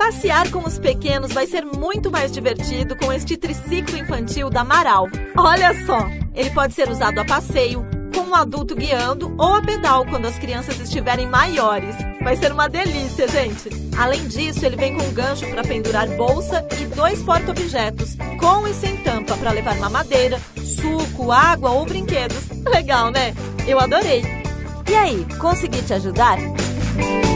Passear com os pequenos vai ser muito mais divertido com este triciclo infantil da Marau. Olha só, ele pode ser usado a passeio, com um adulto guiando ou a pedal quando as crianças estiverem maiores. Vai ser uma delícia, gente! Além disso, ele vem com um gancho para pendurar bolsa e 2 porta-objetos, com e sem tampa para levar mamadeira, suco, água ou brinquedos. Legal, né? Eu adorei! E aí, consegui te ajudar?